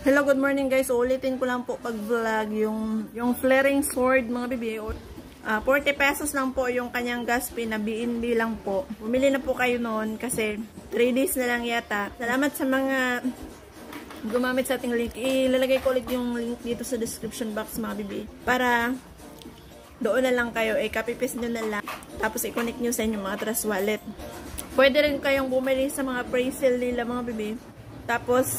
Hello, good morning guys. Ulitin ko lang po pag-vlog yung flaring sword mga bibi. 40 pesos lang po yung kanyang gas pin na BNB lang po. Bumili na po kayo noon kasi 3 days na lang yata. Salamat sa mga gumamit sa ating link. Ilalagay ko ulit yung link dito sa description box mga bibi. Para doon na lang kayo. Copy-paste nyo na lang. Tapos i-connect nyo sa inyong mga Trust Wallet. Pwede rin kayong bumili sa mga pre-sale nila mga bibi. Tapos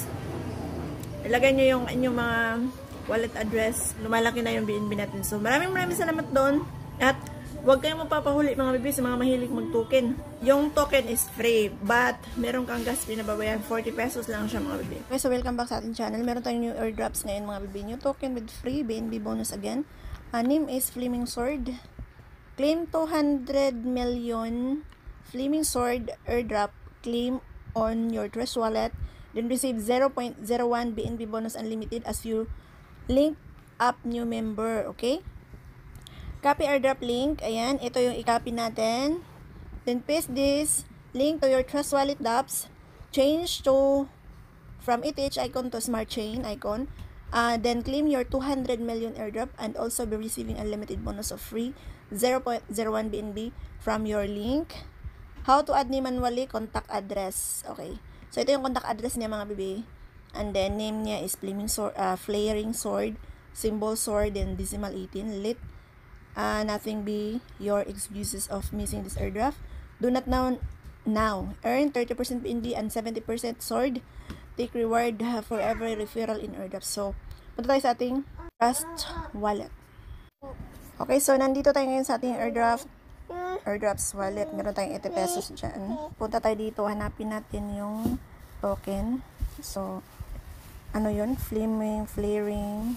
ilagay nyo yung inyong mga wallet address. Lumalaki na yung BNB natin. So, maraming salamat doon. At, huwag kayong mapapahuli mga bibi sa mga mahilig mag-token. Yung token is free. But, meron kang gas pinababayan. 40 pesos lang siya mga bibi. Okay, so welcome back sa ating channel. Meron tayong new airdrops ngayon mga bibi. New token with free BNB bonus again. Name is Flaming Sword. Claim 200 million Flaming Sword airdrop. Claim on your Trust Wallet. Then receive 0.01 BNB bonus unlimited as you link up new member. Okay? Copy airdrop link. Ayan. Ito yung i-copy natin. Then paste this link to your Trust Wallet dApps. Change to from ETH icon to Smart Chain icon. Then claim your 200 million airdrop and also be receiving unlimited bonus of free 0.01 BNB from your link. How to add manually contact address. Okay. So, ito yung contact address niya mga bibi. And then, name niya is Flaring Sword, symbol sword, and decimal 18. Let nothing be your excuses of missing this airdrop. Do not now earn 30% BNB and 70% sword. Take reward for every referral in airdrop. So, punta tayo sa ating Trust Wallet. Okay, so nandito tayo ngayon sa ating airdrops wallet. Meron tayong 80 pesos dyan. Punta tayo dito. Hanapin natin yung token. So, ano yun? Flaring.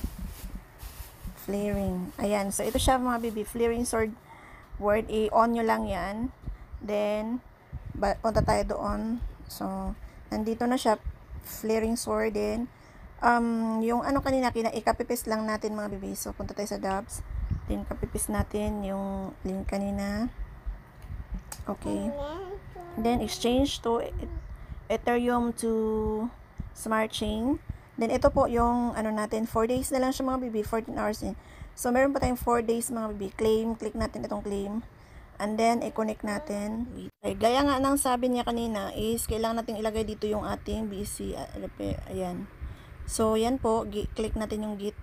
Ayan. So, ito siya mga bibi. Flaring Sword word. On nyo lang yan. Then, punta tayo doon. So, nandito na siya. Flaring Sword din. Yung ano kanina, i-copy-paste lang natin mga bibi. So, punta tayo sa dApps. Then, copy-paste natin yung link kanina. Okay. Then, exchange to Ethereum to Smart Chain. Then, ito po yung, ano natin, 4 days na lang siya mga bibi, 14 hours in. So, meron pa tayong 4 days mga bibi. Claim, click natin itong claim. And then, i-connect natin. Okay. Gaya nga ng sabi niya kanina is, kailangan natin ilagay dito yung ating BC. Ayan. So, yan po. Click natin yung Git.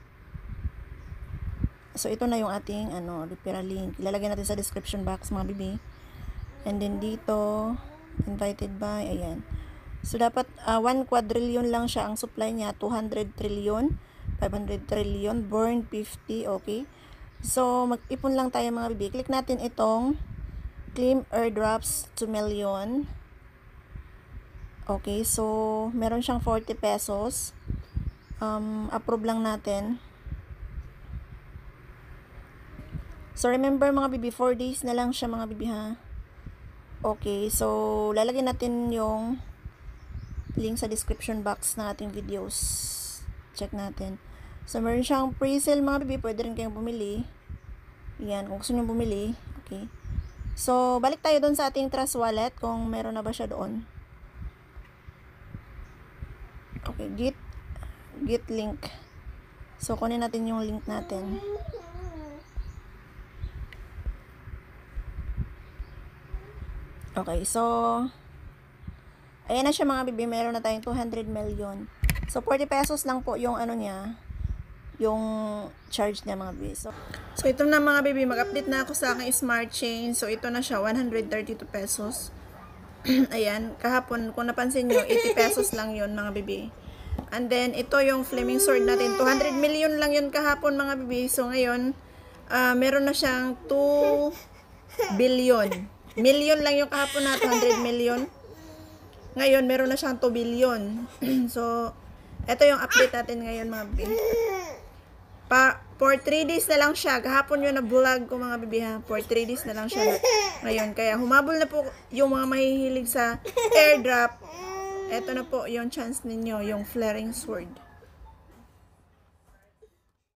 So, ito na yung ating, referral link. Ilalagay natin sa description box, mga bibi. And then, dito, invited by, ayan. So, dapat, 1 quadrillion lang siya ang supply niya. 200 trillion, 500 trillion, burn 50, okay. So, mag-ipon lang tayo, mga bibi. Click natin itong claim airdrops to million. Okay, so, meron siyang 40 pesos. Approve lang natin. So, remember mga bibi, 4 days na lang siya mga bibi ha. Okay, so, lalagyan natin yung link sa description box ng ating videos. Check natin. So, meron siyang pre-sale mga bibi, pwede rin kayong bumili. Yan, kung gusto nyo bumili. Okay. So, balik tayo doon sa ating Trust Wallet kung meron na ba siya doon. Okay, git link. So, kunin natin yung link natin. Okay, so, ayan na siya mga bibi, meron na tayong 200 million. So, 40 pesos lang po yung niya, yung charge niya mga bibi. So, ito na mga bibi, mag-update na ako sa aking Smart Chain. So, ito na siya, 132 pesos. Ayan, kahapon, kung napansin nyo, 80 pesos lang yun mga bibi. And then, ito yung Flaming Sword natin, 200 million lang yun kahapon mga bibi. So, ngayon, meron na siyang 2 billion. Million lang yung kahapon na 200 million. Ngayon, meron na siyang 2 billion. So, ito yung update natin ngayon mga bibi. For 3 days na lang siya. Kahapon yun na vlog ko mga bibi ha. For 3 days na lang siya ngayon. Kaya humabol na po yung mga mahihilig sa airdrop. Ito na po yung chance ninyo, yung Flaring Sword.